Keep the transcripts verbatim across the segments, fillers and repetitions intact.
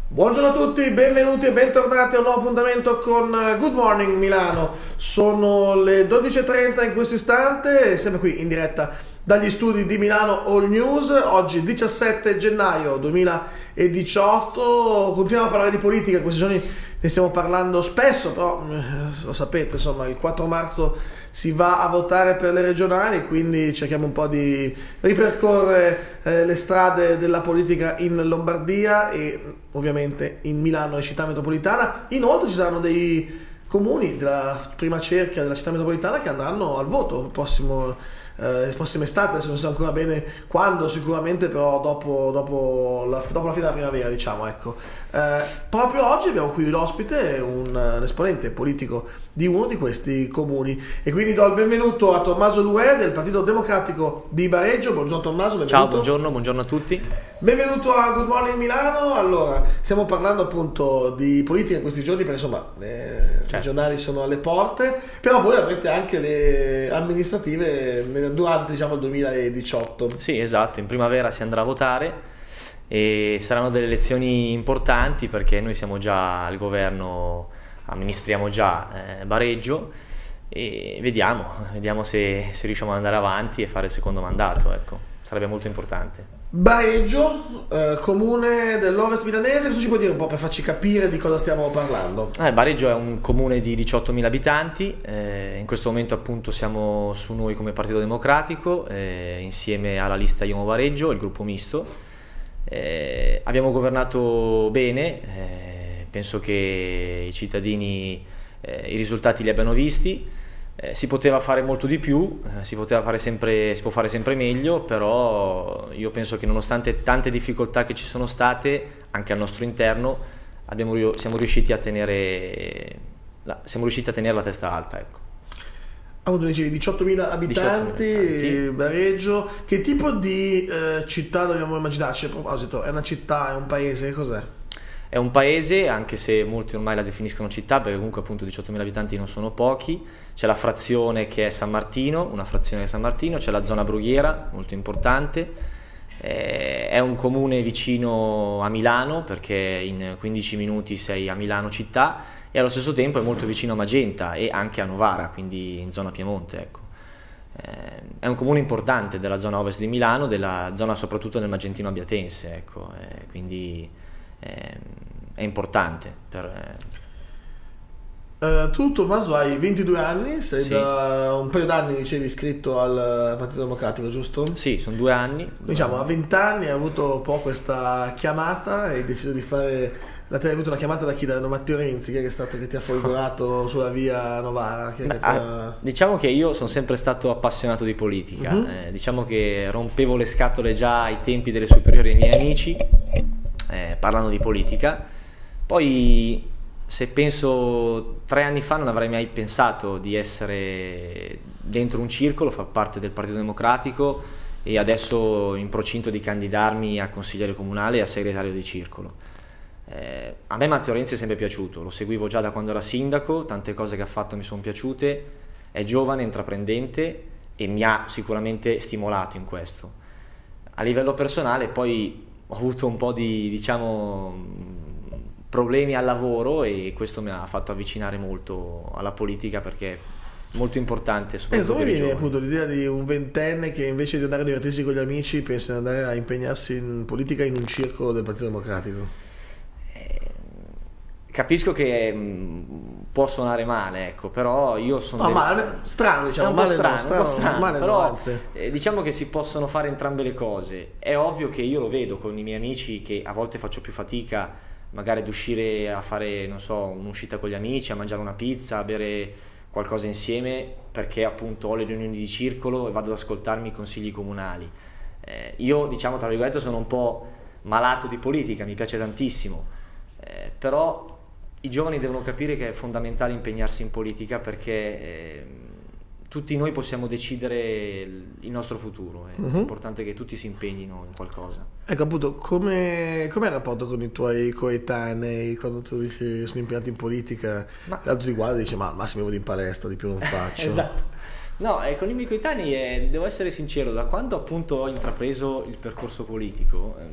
Buongiorno a tutti, benvenuti e bentornati a un nuovo appuntamento con Good Morning Milano. Sono le dodici e trenta in questo istante, sempre qui in diretta dagli studi di Milano All News. Oggi diciassette gennaio duemiladiciotto, continuiamo a parlare di politica, questi giorni ne stiamo parlando spesso, però lo sapete, insomma, il quattro marzo si va a votare per le regionali, quindi cerchiamo un po' di ripercorrere eh, le strade della politica in Lombardia e ovviamente in Milano e città metropolitana. Inoltre ci saranno dei comuni della prima cerchia della città metropolitana che andranno al voto il prossimo eh, prossima estate, adesso non so ancora bene quando, sicuramente però dopo, dopo, la, dopo la fine della primavera, diciamo, ecco. Eh, proprio oggi abbiamo qui l'ospite, un, un esponente politico di uno di questi comuni, e quindi do il benvenuto a Tommaso Luè del Partito Democratico di Bareggio. Buongiorno Tommaso, benvenuto. Ciao, buongiorno, buongiorno a tutti. Benvenuto a Good Morning Milano. Allora, stiamo parlando appunto di politica in questi giorni perché insomma le certo. regionali sono alle porte, però voi avrete anche le amministrative durante, diciamo, il duemiladiciotto. Sì, esatto, in primavera si andrà a votare e saranno delle elezioni importanti perché noi siamo già al governo, amministriamo già eh, Bareggio e vediamo, vediamo se, se riusciamo ad andare avanti e fare il secondo mandato, ecco, sarebbe molto importante. Bareggio, eh, comune dell'Ovest milanese, cosa ci puoi dire un po' per farci capire di cosa stiamo parlando? Eh, Bareggio è un comune di diciottomila abitanti, eh, in questo momento appunto siamo su noi come Partito Democratico, eh, insieme alla lista Io Amo Bareggio, il gruppo misto. Eh, abbiamo governato bene, eh, penso che i cittadini eh, i risultati li abbiano visti. Eh, si poteva fare molto di più, eh, si poteva fare sempre, si può fare sempre meglio, però io penso che nonostante tante difficoltà che ci sono state, anche al nostro interno, abbiamo, siamo, riusciti a tenere la, siamo riusciti a tenere la testa alta, ecco. Appunto dicevi diciottomila abitanti, abitanti, Bareggio. Che tipo di eh, città dobbiamo immaginarci? A proposito, è una città, è un paese, cos'è? È un paese, anche se molti ormai la definiscono città, perché comunque appunto diciottomila abitanti non sono pochi. C'è la frazione che è San Martino, una frazione che è San Martino, c'è la zona brughiera, molto importante. Eh, è un comune vicino a Milano, perché in quindici minuti sei a Milano città, e allo stesso tempo è molto vicino a Magenta e anche a Novara, quindi in zona Piemonte, ecco. Eh, è un comune importante della zona ovest di Milano, della zona soprattutto del Magentino Abbiatense, ecco, eh, quindi eh, è importante per... Eh, Uh, tu Tommaso hai ventidue anni, sei sì. da un paio d'anni, dicevi, iscritto al Partito Democratico, giusto? Sì, sono due anni. Diciamo, a venti anni hai avuto un po' questa chiamata e hai deciso di fare, la te hai avuto una chiamata da chi? Da Matteo Renzi, che è stato che ti ha folgorato sulla via Novara? Che Beh, che ti ha... Diciamo che io sono sempre stato appassionato di politica, uh-huh. eh, diciamo che rompevo le scatole già ai tempi delle superiori ai miei amici, eh, parlando di politica, poi... Se penso tre anni fa non avrei mai pensato di essere dentro un circolo, far parte del Partito Democratico e adesso in procinto di candidarmi a consigliere comunale e a segretario di circolo. Eh, a me Matteo Renzi è sempre piaciuto, lo seguivo già da quando era sindaco, tante cose che ha fatto mi sono piaciute, è giovane, intraprendente e mi ha sicuramente stimolato in questo. A livello personale poi ho avuto un po' di, diciamo... problemi al lavoro e questo mi ha fatto avvicinare molto alla politica perché è molto importante soprattutto eh, come per i viene giovani. Appunto l'idea di un ventenne che invece di andare a divertirsi con gli amici pensa di andare a impegnarsi in politica in un circolo del Partito Democratico? Eh, capisco che mh, può suonare male, ecco, però io sono... No, del... ma strano, diciamo, è un po' male strano, no, strano, un po' strano, male però no, eh, diciamo che si possono fare entrambe le cose. È ovvio che io lo vedo con i miei amici che a volte faccio più fatica magari ad uscire a fare, non so, un'uscita con gli amici, a mangiare una pizza, a bere qualcosa insieme, perché appunto ho le riunioni di circolo e vado ad ascoltarmi i consigli comunali. Eh, io, diciamo, tra virgolette, sono un po' malato di politica, mi piace tantissimo, eh, però i giovani devono capire che è fondamentale impegnarsi in politica perché eh, tutti noi possiamo decidere il nostro futuro, è uh-huh. importante che tutti si impegnino in qualcosa. Ecco, appunto, come com'è il rapporto con i tuoi coetanei quando tu dici sono impegnati in politica? Ma... l'altro ti guarda e dice ma al massimo vado in palestra, di più non faccio. Esatto. No, eh, con i miei coetanei eh, devo essere sincero, da quando appunto ho intrapreso il percorso politico ehm,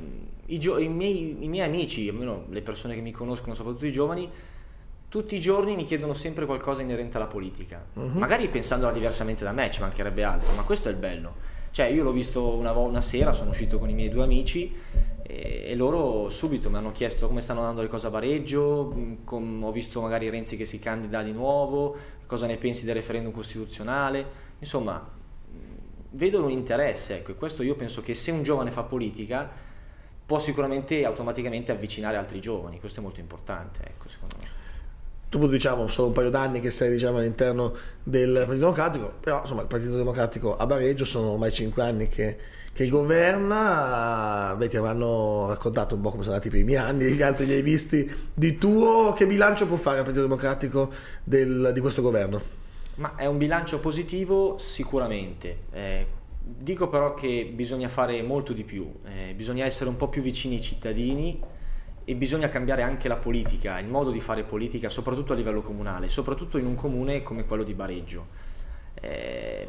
i, i, miei, i miei amici, almeno le persone che mi conoscono, soprattutto i giovani, tutti i giorni mi chiedono sempre qualcosa inerente alla politica, uh-huh. magari pensandola diversamente da me, ci mancherebbe altro, ma questo è il bello. Cioè io l'ho visto una, una sera, sono uscito con i miei due amici e, e loro subito mi hanno chiesto come stanno andando le cose a Bareggio, com, ho visto magari Renzi che si candida di nuovo, cosa ne pensi del referendum costituzionale, insomma vedo un interesse, ecco, e questo io penso che se un giovane fa politica può sicuramente automaticamente avvicinare altri giovani, questo è molto importante, ecco, secondo me. Tu diciamo sono un paio d'anni che sei diciamo, all'interno del Partito Democratico, però insomma il Partito Democratico a Bareggio sono ormai cinque anni che, che governa. Beh, ti avranno raccontato un po' come sono andati i primi anni, gli altri li hai visti di tuo. Che bilancio può fare il Partito Democratico del, di questo governo? Ma è un bilancio positivo sicuramente, eh, dico però che bisogna fare molto di più, eh, bisogna essere un po' più vicini ai cittadini e bisogna cambiare anche la politica, il modo di fare politica, soprattutto a livello comunale, soprattutto in un comune come quello di Bareggio. Eh,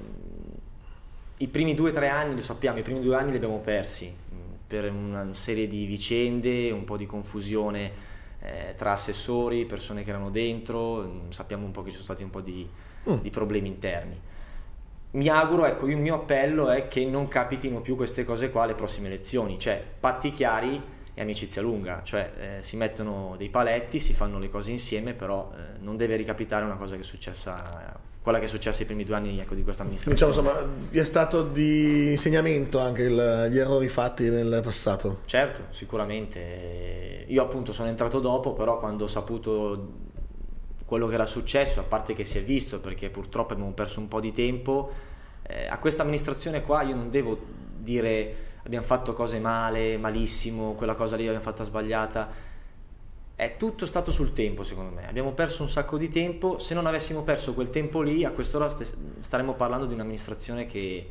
I primi due o tre anni, lo sappiamo, i primi due anni li abbiamo persi per una serie di vicende, un po' di confusione eh, tra assessori, persone che erano dentro, sappiamo un po' che ci sono stati un po' di, mm. di problemi interni. Mi auguro, ecco, il mio appello è che non capitino più queste cose qua alle prossime elezioni, cioè patti chiari e amicizia lunga, cioè eh, si mettono dei paletti, si fanno le cose insieme, però eh, non deve ricapitare una cosa che è successa, quella che è successa i primi due anni ecco, di questa amministrazione. Diciamo, insomma, vi è stato di insegnamento anche il, gli errori fatti nel passato? Certo, sicuramente. Io appunto sono entrato dopo, però quando ho saputo quello che era successo, a parte che si è visto, perché purtroppo abbiamo perso un po' di tempo, eh, a questa amministrazione qua io non devo dire abbiamo fatto cose male, malissimo, quella cosa lì l'abbiamo fatta sbagliata, è tutto stato sul tempo secondo me, abbiamo perso un sacco di tempo, se non avessimo perso quel tempo lì a quest'ora staremmo parlando di un'amministrazione che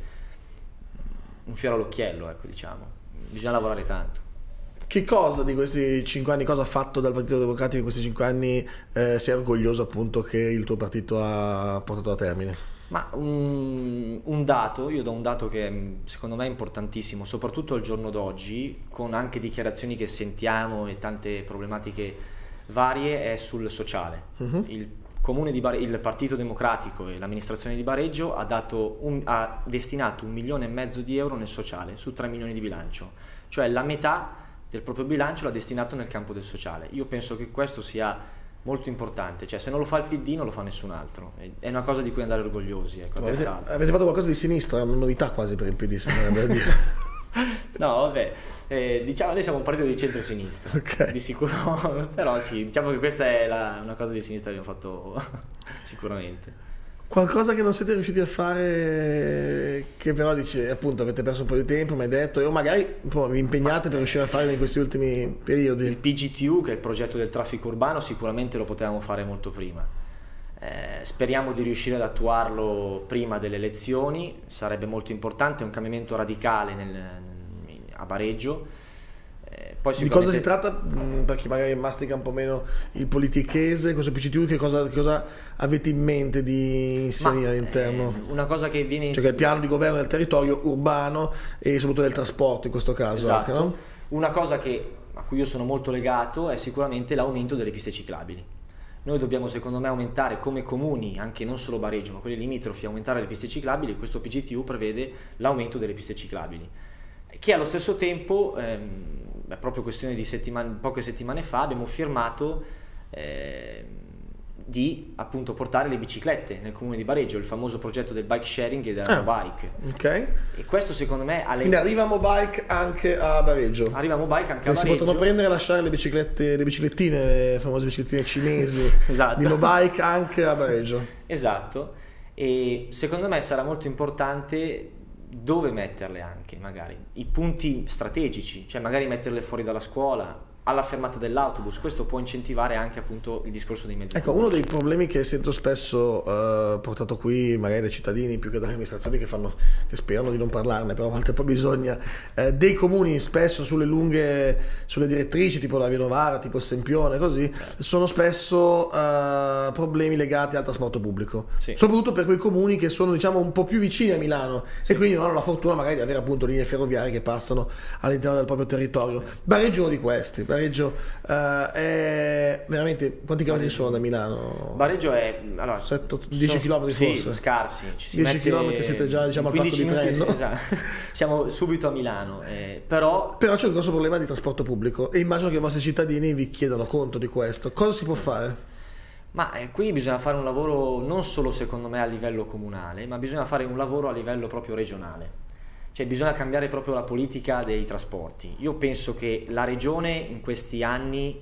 un fiore all'occhiello, ecco, diciamo, bisogna lavorare tanto. Che cosa di questi cinque anni, cosa ha fatto dal Partito Democratico in questi cinque anni eh, sei orgoglioso appunto che il tuo partito ha portato a termine? Ma un, un dato, io do un dato che secondo me è importantissimo, soprattutto al giorno d'oggi, con anche dichiarazioni che sentiamo e tante problematiche varie, è sul sociale. Uh-huh. Il Comune di Bare- il Partito Democratico e l'amministrazione di Bareggio ha, dato un, ha destinato un milione e mezzo di euro nel sociale su tre milioni di bilancio, cioè la metà del proprio bilancio l'ha destinato nel campo del sociale. Io penso che questo sia molto importante, cioè se non lo fa il P D non lo fa nessun altro, è una cosa di cui andare orgogliosi, ecco, avete, avete fatto qualcosa di sinistra, una novità quasi per il P D, sembrerebbe dire. No, vabbè, eh, diciamo noi siamo un partito di centro-sinistra, okay. Di sicuro, però sì, diciamo che questa è la, una cosa di sinistra che abbiamo fatto sicuramente. Qualcosa che non siete riusciti a fare, che però dice appunto avete perso un po' di tempo, mi hai detto, o magari vi impegnate per riuscire a fare in questi ultimi periodi? Il P G T U, che è il progetto del traffico urbano, sicuramente lo potevamo fare molto prima. Eh, speriamo di riuscire ad attuarlo prima delle elezioni, sarebbe molto importante, è un cambiamento radicale nel, nel, a Bareggio. Eh, poi di cosa si tratta? Per chi magari mastica un po' meno il politichese, questo P C T U, che cosa, che cosa avete in mente di inserire all'interno? Eh, una cosa che viene... Cioè che è il piano di governo del territorio urbano e soprattutto del trasporto in questo caso. Esatto. Anche, no? Una cosa che, a cui io sono molto legato è sicuramente l'aumento delle piste ciclabili. Noi dobbiamo secondo me aumentare come comuni, anche non solo Bareggio, ma quelli limitrofi, aumentare le piste ciclabili. Questo P G T U prevede l'aumento delle piste ciclabili, che allo stesso tempo, ehm, è proprio questione di settimane, poche settimane fa, abbiamo firmato eh, di appunto portare le biciclette nel comune di Bareggio, il famoso progetto del bike sharing e della Mobike. Ah, ok. E questo secondo me... Alle... Quindi arriva Mobike anche a Bareggio. Arriva Mobike anche a Bareggio. Si potranno prendere e lasciare le biciclette, le biciclettine, le famose biciclettine cinesi esatto. di Mobike anche a Bareggio. Esatto. E secondo me sarà molto importante dove metterle anche, magari i punti strategici, cioè magari metterle fuori dalla scuola, alla fermata dell'autobus. Questo può incentivare anche appunto il discorso dei mezzi Ecco, pubblici. uno dei problemi che sento spesso eh, portato qui magari dai cittadini più che dalle amministrazioni che, fanno, che sperano di non parlarne, però a volte poi bisogna, eh, dei comuni spesso sulle lunghe, sulle direttrici tipo la Via Novara, tipo Sempione, così, Certo. sono spesso eh, problemi legati al trasporto pubblico, Sì. soprattutto per quei comuni che sono diciamo un po' più vicini a Milano Sì. e quindi non hanno la fortuna magari di avere appunto linee ferroviarie che passano all'interno del proprio territorio. Bareggio è uno di questi. Bareggio eh, è veramente, quanti chilometri sono da Milano? Bareggio è allora, sette, dieci so- chilometri sì, forse? scarsi. Ci si dieci mette chilometri siete già diciamo al in patto di quindici minuti, treno. esatto. Siamo subito a Milano, eh, però Però c'è un grosso problema di trasporto pubblico e immagino che i vostri cittadini vi chiedano conto di questo. Cosa si può fare? ma eh, qui bisogna fare un lavoro non solo secondo me a livello comunale, ma bisogna fare un lavoro a livello proprio regionale. Cioè bisogna cambiare proprio la politica dei trasporti. Io penso che la regione in questi anni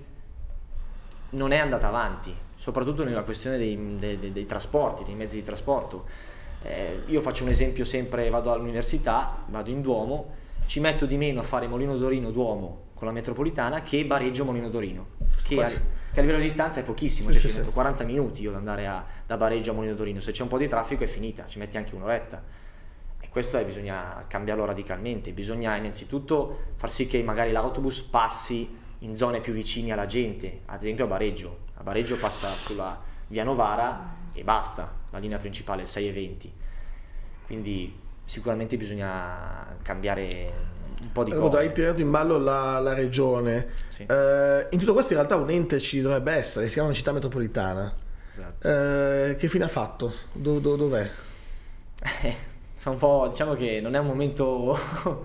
non è andata avanti, soprattutto nella questione dei, dei, dei, dei trasporti, dei mezzi di trasporto. Eh, io faccio un esempio sempre, vado all'università, vado in Duomo, ci metto di meno a fare Molino Dorino Duomo con la metropolitana che Bareggio Molino Dorino, che a, che a livello di distanza è pochissimo, Sì, cioè sì, ci metto sì. quaranta minuti io ad andare a, da Bareggio a Molino Dorino, se c'è un po' di traffico è finita, ci metti anche un'oretta. E questo è, bisogna cambiarlo radicalmente, bisogna innanzitutto far sì che magari l'autobus passi in zone più vicine alla gente, ad esempio a Bareggio. A Bareggio passa sulla via Novara e basta, la linea principale è sei e venti. Quindi sicuramente bisogna cambiare un po' di Allora, cose. hai tirato in ballo la, la regione. Sì. Eh, in tutto questo in realtà un ente ci dovrebbe essere, si chiama città metropolitana. Esatto. Eh, che fine ha fatto? Do- do- dov'è? Eh, fa un po', diciamo che non è un momento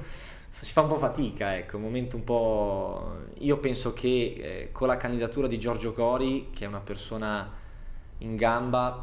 si fa un po' fatica, ecco, un momento un po'. Io penso che eh, con la candidatura di Giorgio Gori, che è una persona in gamba,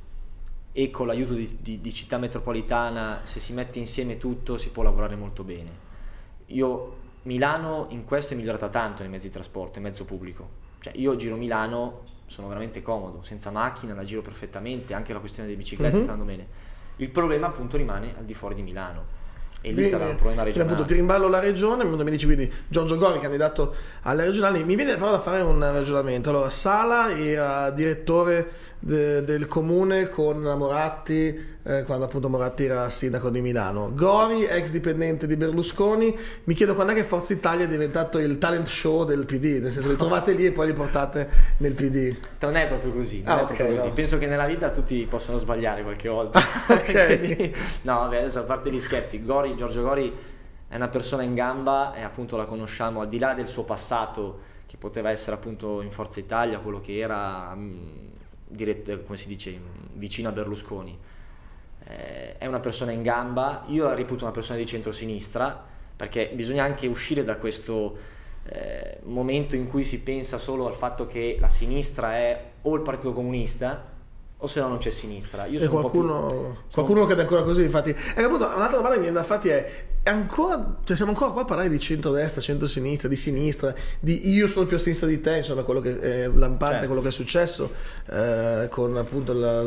e con l'aiuto di, di, di città metropolitana, se si mette insieme tutto si può lavorare molto bene. Io Milano in questo è migliorata tanto nei mezzi di trasporto, in mezzo pubblico. Cioè io giro Milano, sono veramente comodo, senza macchina, la giro perfettamente, anche la questione delle biciclette Mhm. sta andando bene. Il problema appunto rimane al di fuori di Milano. E lì Quindi, sarà un problema quindi, regionale. appunto ti rimballo la regione, mi dici quindi Giorgio Gori candidato alle regionali, mi viene però da fare un ragionamento. Allora Sala era direttore de- del comune con Moratti eh, quando appunto Moratti era sindaco di Milano. Gori, ex dipendente di Berlusconi, mi chiedo quando è che Forza Italia è diventato il talent show del P D, nel senso li trovate lì e poi li portate nel P D. Non è proprio così, non Ah, è ok, proprio così. no. Penso che nella vita tutti possono sbagliare qualche volta. Ok. Quindi, no, vabbè, adesso a parte gli scherzi, Gori, Giorgio Gori è una persona in gamba e appunto la conosciamo al di là del suo passato, che poteva essere appunto in Forza Italia, quello che era mh, diretto, come si dice, vicino a Berlusconi. Eh, è una persona in gamba, io la reputo una persona di centrosinistra, perché bisogna anche uscire da questo eh, momento in cui si pensa solo al fatto che la sinistra è o il Partito Comunista o se no non c'è sinistra. Io E sono qualcuno, un po' più, sono- qualcuno che è ancora così, infatti. E appunto un'altra domanda che mi viene da farti è, è ancora, cioè siamo ancora qua a parlare di centrodestra, centrosinistra, di sinistra, di io sono più a sinistra di te, insomma quello che è lampante, Certo. quello che è successo eh, con appunto la,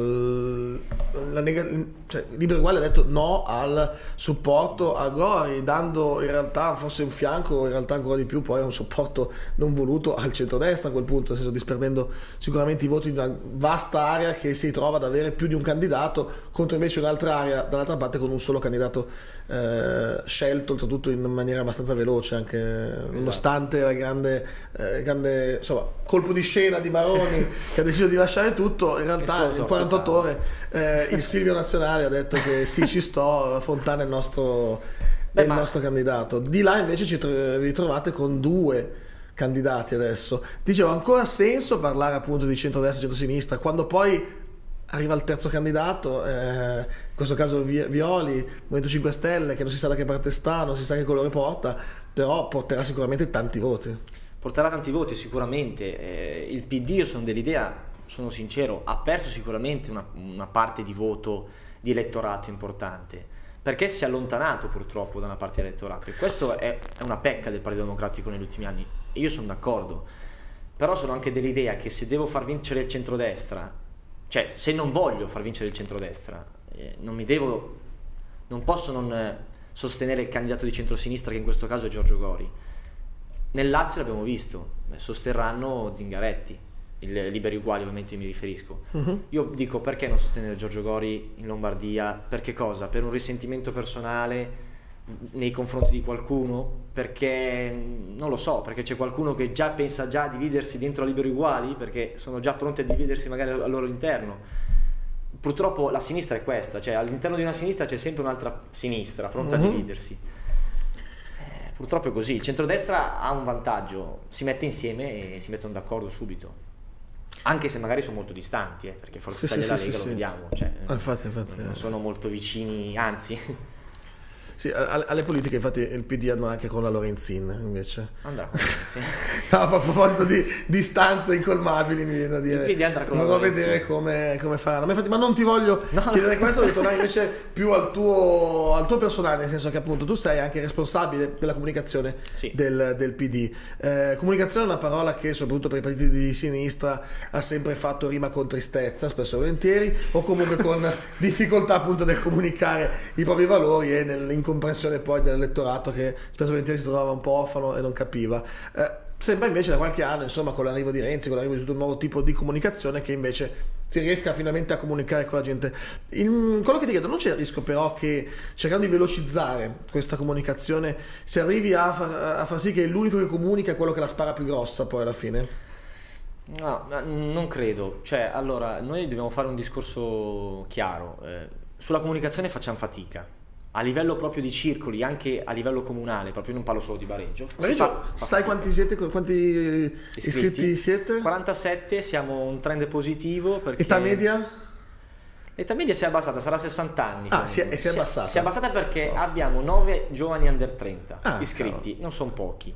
la nega- cioè Libero Uguale ha detto no al supporto a Gori, dando in realtà forse un fianco, in realtà ancora di più poi un supporto non voluto al centrodestra a quel punto, nel senso disperdendo sicuramente i voti di una vasta area che si trova ad avere più di un candidato contro invece un'altra area dall'altra parte con un solo candidato eh, scelto oltretutto in maniera abbastanza veloce anche nonostante la grande, eh, grande insomma, colpo di scena di Maroni che ha deciso di lasciare tutto, in realtà Nessuno si in quarantotto ore eh, il Silvio Nazionale ha detto che sì ci sto, Fontana è il nostro, Beh, è il ma- nostro candidato, di là invece ci tro- vi trovate con due candidati adesso. Dicevo, ha ancora senso parlare appunto di centrodestra e centrosinistra quando poi arriva il terzo candidato, eh, in questo caso Vi- Violi, Movimento cinque Stelle, che non si sa da che parte sta, non si sa che colore porta, però porterà sicuramente tanti voti. porterà tanti voti sicuramente. Eh, il P D, io sono dell'idea, sono sincero, ha perso sicuramente una, una parte di voto di elettorato importante, perché si è allontanato purtroppo da una parte di elettorato, e questo è, è una pecca del Partito Democratico negli ultimi anni, e io sono d'accordo, però sono anche dell'idea che se devo far vincere il centrodestra, cioè se non voglio far vincere il centrodestra, eh, non mi devo, non posso non eh, sostenere il candidato di centrosinistra, che in questo caso è Giorgio Gori. nel Lazio l'abbiamo visto, sosterranno Zingaretti, il Liberi Uguali ovviamente mi riferisco. Uh-huh. Io dico, perché non sostenere Giorgio Gori in Lombardia? Perché cosa? Per un risentimento personale nei confronti di qualcuno? Perché non lo so, perché c'è qualcuno che già pensa già a dividersi dentro a Liberi Uguali, perché sono già pronti a dividersi magari al loro interno. Purtroppo la sinistra è questa, cioè all'interno di una sinistra c'è sempre un'altra sinistra pronta uh-huh. a dividersi. Eh, purtroppo è così. Il centrodestra ha un vantaggio, si mette insieme e si mettono d'accordo subito. Anche se magari sono molto distanti, eh, perché Forza sì, Italia e sì, la Lega sì, lo sì. vediamo, cioè, ah, infatti, infatti, non eh. sono molto vicini, anzi. Sì, alle politiche infatti il P D andrà anche con la Lorenzin invece. Andrà con la Lorenzin. No, a proposito di distanze incolmabili mi viene da dire. Il P D andrà con la Vorrò Lorenzin. vedere come, come faranno. Ma, infatti, ma non ti voglio no. chiedere questo, voglio tornare invece più al tuo, al tuo personale, nel senso che appunto tu sei anche responsabile della comunicazione sì. del, del P D. Eh, comunicazione è una parola che soprattutto per i partiti di sinistra ha sempre fatto rima con tristezza, spesso e volentieri, o comunque con difficoltà appunto nel comunicare i propri valori e nell'incomprensione poi dell'elettorato che spesso e volentieri si trovava un po' orfano e non capiva. Eh, sembra invece da qualche anno, insomma, con l'arrivo di Renzi, con l'arrivo di tutto un nuovo tipo di comunicazione, che invece si riesca finalmente a comunicare con la gente. In, quello che ti chiedo, non c'è il rischio però che cercando di velocizzare questa comunicazione si arrivi a far, a far sì che l'unico che comunica è quello che la spara più grossa poi alla fine? No, non credo. Cioè, allora, noi dobbiamo fare un discorso chiaro. Eh, sulla comunicazione facciamo fatica. A livello proprio di circoli, anche a livello comunale, proprio non parlo solo di Bareggio. Bareggio fa, fa sai quanti siete? Quanti iscritti, iscritti siete? quarantasette, siamo un trend positivo. Perché età media? L'età media si è abbassata, sarà sessanta anni. Ah, si è, si è abbassata. Si è abbassata perché oh. abbiamo nove giovani under trenta ah, iscritti, cavolo. Non sono pochi.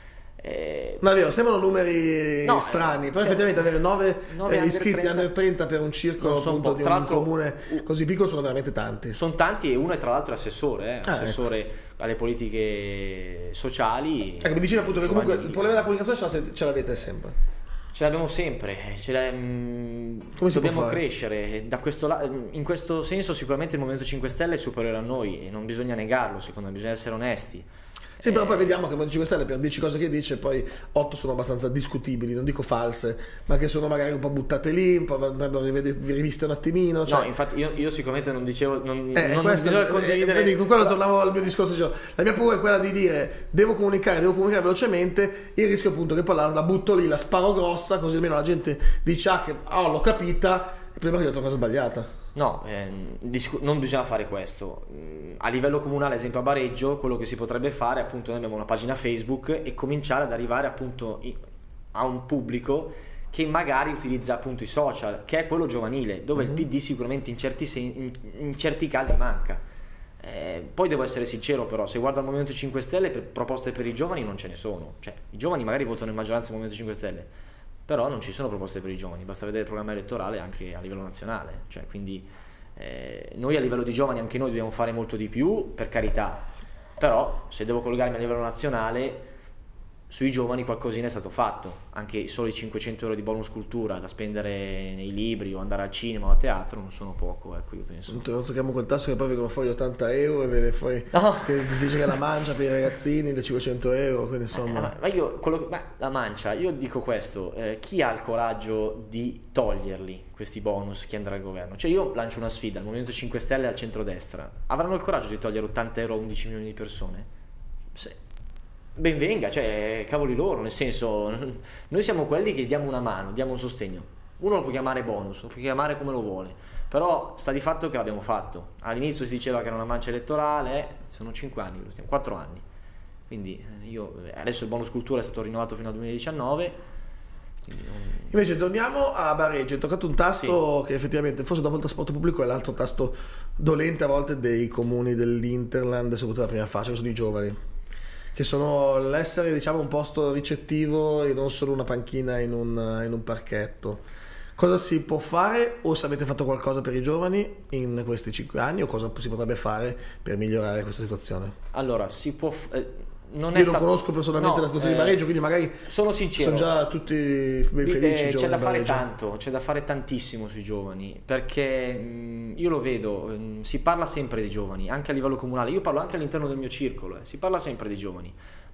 Eh, Ma è vero, sembrano numeri no, strani, però effettivamente avere nove eh, iscritti trenta, under trenta per un circolo appunto di un comune così piccolo sono veramente tanti. Sono tanti e uno è tra l'altro assessore, eh, ah, assessore ecco. alle politiche sociali. Ecco, mi dicevi appunto che comunque il problema della comunicazione ce l'avete sempre. Ce l'abbiamo sempre, ce l'è, mh, Come dobbiamo crescere. Da questo la- in questo senso sicuramente il Movimento cinque Stelle è superiore a noi e non bisogna negarlo, secondo me, bisogna essere onesti. Sì, però poi vediamo che il Movimento cinque Stelle per dieci cose che dice poi otto sono abbastanza discutibili, non dico false, ma che sono magari un po' buttate lì, un po' andrebbero riviste un attimino. Cioè... No, infatti io, io sicuramente non dicevo, non, eh, non questo, bisogna condividere. Eh, vedi, con quello tornavo al mio discorso, cioè, la mia paura è quella di dire devo comunicare, devo comunicare velocemente, il rischio appunto che poi la, la butto lì, la sparo grossa, così almeno la gente dice ah, che oh, l'ho capita, e prima che ho detto una cosa sbagliata. No, eh, non bisogna fare questo. A livello comunale, ad esempio a Bareggio, quello che si potrebbe fare, appunto, noi abbiamo una pagina Facebook e cominciare ad arrivare appunto a un pubblico che magari utilizza appunto i social, che è quello giovanile, dove mm-hmm. il P D sicuramente in certi, sen- in, in certi casi manca. Eh, poi devo essere sincero però, se guardo il Movimento cinque Stelle, per proposte per i giovani non ce ne sono. Cioè, i giovani magari votano in maggioranza il Movimento cinque Stelle, però non ci sono proposte per i giovani, basta vedere il programma elettorale anche a livello nazionale, cioè, quindi eh, noi a livello di giovani anche noi dobbiamo fare molto di più, per carità, però se devo collegarmi a livello nazionale sui giovani qualcosina è stato fatto, anche solo i cinquecento euro di bonus cultura da spendere nei libri o andare al cinema o a teatro non sono poco, ecco, io penso. Non tocchiamo quel tasso che poi vengono fuori ottanta euro e viene fuori no. che si dice che la mancia per i ragazzini da cinquecento euro, quindi insomma... Eh, ma, ma io, quello, ma la mancia, io dico questo, eh, chi ha il coraggio di toglierli questi bonus, chi andrà al governo? Cioè io lancio una sfida al Movimento cinque Stelle e al centrodestra, avranno il coraggio di togliere ottanta euro a undici milioni di persone? Se... ben venga, cioè cavoli loro, nel senso noi siamo quelli che diamo una mano, diamo un sostegno, uno lo può chiamare bonus, lo può chiamare come lo vuole, però sta di fatto che l'abbiamo fatto. All'inizio si diceva che era una mancia elettorale, eh, sono cinque anni, lo stiamo, quattro anni, quindi io adesso il bonus cultura è stato rinnovato fino al duemiladiciannove. Non... Invece torniamo a Bareggio, hai toccato un tasto sì. che effettivamente forse dopo il trasporto pubblico è l'altro tasto dolente a volte dei comuni dell'Interland, soprattutto la prima fascia, che sono i giovani, che sono l'essere diciamo un posto ricettivo e non solo una panchina in un, in un parchetto. Cosa si può fare, o se avete fatto qualcosa per i giovani in questi cinque anni, o cosa si potrebbe fare per migliorare questa situazione? Allora, si può... F- eh, non Io è non stato... conosco personalmente no, la situazione eh, di Bareggio, quindi magari sono sincero, sono già tutti ben felici. Eh, c'è da fare Bareggio. tanto, c'è da fare tantissimo sui giovani, perché mh, io lo vedo, mh, si parla sempre di giovani, anche a livello comunale, io parlo anche all'interno del mio circolo, eh, si parla sempre di giovani,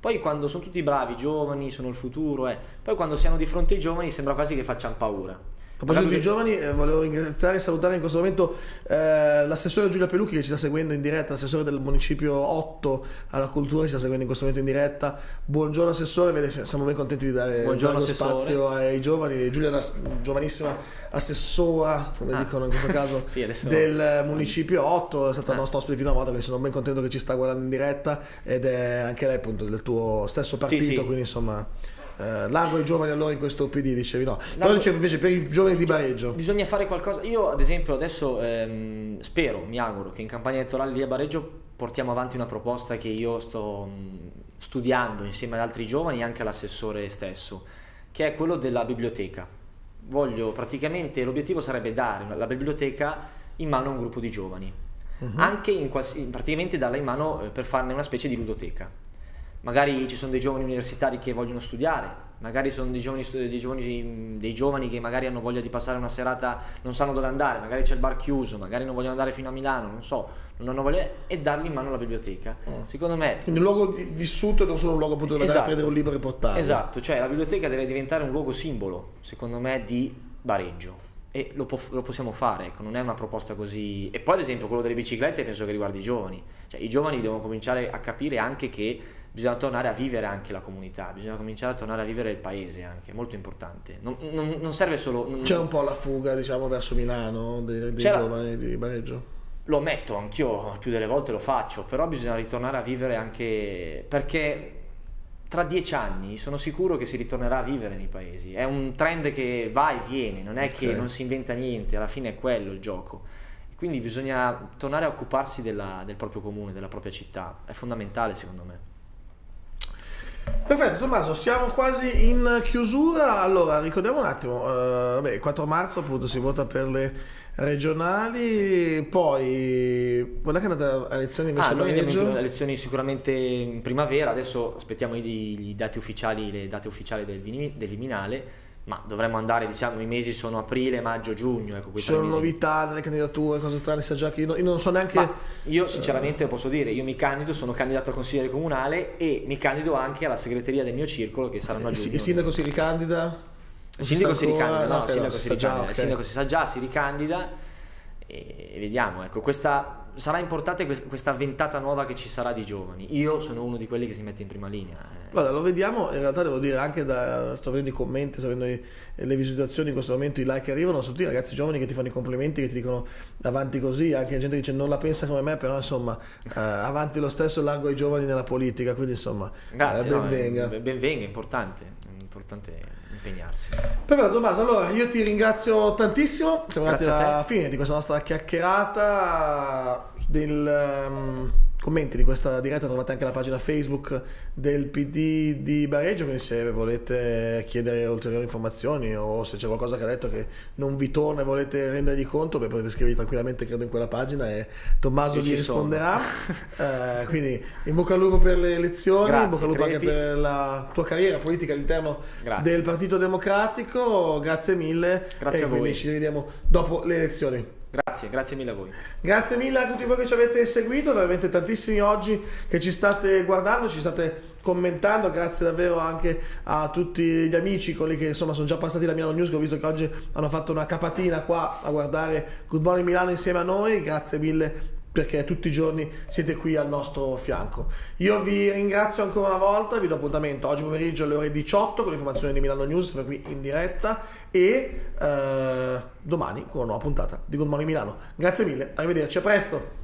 Poi quando sono tutti bravi, giovani, sono il futuro, eh. Poi quando siamo di fronte ai giovani sembra quasi che facciano paura. A proposito dei giovani, eh, volevo ringraziare e salutare in questo momento eh, l'assessore Giulia Pelucchi che ci sta seguendo in diretta, l'assessore del municipio otto alla cultura ci sta seguendo in questo momento in diretta. Buongiorno assessore, vede, siamo ben contenti di dare Buongiorno, spazio ai giovani. Giulia è una giovanissima assessora, come ah. dicono in questo caso, sì, adesso... del municipio otto, è stata ah. la nostra ospite una volta, quindi sono ben contento che ci sta guardando in diretta ed è anche lei appunto del tuo stesso partito, sì, sì. Quindi insomma... Uh, largo ai giovani allora in questo P D, dicevi no? Però dicevo invece per i giovani di Bareggio bisogna fare qualcosa. Io ad esempio adesso ehm, spero, mi auguro che in campagna elettorale lì a Bareggio portiamo avanti una proposta che io sto mh, studiando insieme ad altri giovani e anche all'assessore stesso, che è quello della biblioteca. Voglio praticamente, l'obiettivo sarebbe dare la biblioteca in mano a un gruppo di giovani, uh-huh. anche in quals- praticamente darla in mano eh, per farne una specie di ludoteca. Magari ci sono dei giovani universitari che vogliono studiare, magari sono dei giovani, dei, giovani, dei giovani che magari hanno voglia di passare una serata, non sanno dove andare, magari c'è il bar chiuso, magari non vogliono andare fino a Milano, non so, non hanno voglia, e dargli in mano la biblioteca. Mm. Secondo me... Quindi un luogo vissuto e non solo un luogo appunto dove esatto. andare a prendere un libro e portarlo. Esatto, cioè la biblioteca deve diventare un luogo simbolo, secondo me, di Bareggio. E lo, po- lo possiamo fare, ecco, non è una proposta così. E poi ad esempio quello delle biciclette penso che riguardi i giovani, cioè i giovani devono cominciare a capire anche che bisogna tornare a vivere anche la comunità, bisogna cominciare a tornare a vivere il paese anche, è molto importante, non, non, non serve solo... Non... C'è un po' la fuga diciamo verso Milano dei, dei giovani di Bareggio? Lo ammetto, anch'io più delle volte lo faccio, però bisogna ritornare a vivere anche perché... Tra dieci anni sono sicuro che si ritornerà a vivere nei paesi, è un trend che va e viene, non è okay. che non si inventa niente, alla fine è quello il gioco. Quindi bisogna tornare a occuparsi della, del proprio comune, della propria città, è fondamentale secondo me. Perfetto Tommaso, siamo quasi in chiusura, allora ricordiamo un attimo, uh, beh, il quattro marzo appunto si vota per le regionali, sì. Poi quando è che è andata a elezioni invece? Ah, noi andiamo in elezioni sicuramente in primavera, adesso aspettiamo i, i dati ufficiali, le date ufficiali del, del Viminale, ma dovremmo andare, diciamo, i mesi sono aprile, maggio, giugno, ecco, quei ci sono mesi. Novità nelle candidature, cose strane, sa già che io, io non so neanche... Ma io sinceramente posso dire, io mi candido, sono candidato a consigliere comunale e mi candido anche alla segreteria del mio circolo che saranno a giugno. Il sindaco si ricandida? Il sindaco si ricandida, no, okay, il sindaco, no, si, si, ricandida. Già, okay. Il sindaco si sa già, si ricandida e, e vediamo, ecco, questa sarà importante questa ventata nuova che ci sarà di giovani. Io sono uno di quelli che si mette in prima linea. Eh. Guarda, lo vediamo, in realtà devo dire anche da, sto vedendo i commenti, sto vedendo i, le visualizzazioni in questo momento, i like che arrivano, sono tutti ragazzi giovani che ti fanno i complimenti, che ti dicono avanti così, anche gente che dice non la pensa come me, però insomma eh, avanti lo stesso, largo ai giovani nella politica, quindi insomma grazie, eh, ben no, venga. Ben venga, è importante, è importante impegnarsi. Perfetto Tommaso, allora io ti ringrazio tantissimo, siamo arrivati alla fine di questa nostra chiacchierata. Del um, commenti di questa diretta trovate anche la pagina Facebook del P D di Bareggio, quindi se volete chiedere ulteriori informazioni o se c'è qualcosa che ha detto che non vi torna e volete rendergli conto, beh, potete scrivervi tranquillamente credo in quella pagina e Tommaso vi risponderà. eh, quindi in bocca al lupo per le elezioni, grazie, in bocca al lupo crepi. Anche per la tua carriera politica all'interno grazie. Del Partito Democratico, grazie mille grazie e a quindi voi. Ci rivediamo dopo le elezioni. Grazie, grazie mille a voi. Grazie mille a tutti voi che ci avete seguito, veramente tantissimi oggi che ci state guardando, ci state commentando, grazie davvero anche a tutti gli amici, quelli che insomma sono già passati da Milano News, che ho visto che oggi hanno fatto una capatina qua a guardare Good Morning Milano insieme a noi, grazie mille perché tutti i giorni siete qui al nostro fianco. Io vi ringrazio ancora una volta, vi do appuntamento oggi pomeriggio alle ore diciotto con l'informazione di Milano News, sempre qui in diretta, e eh, domani con una nuova puntata di Good Morning Milano. Grazie mille, arrivederci, a presto!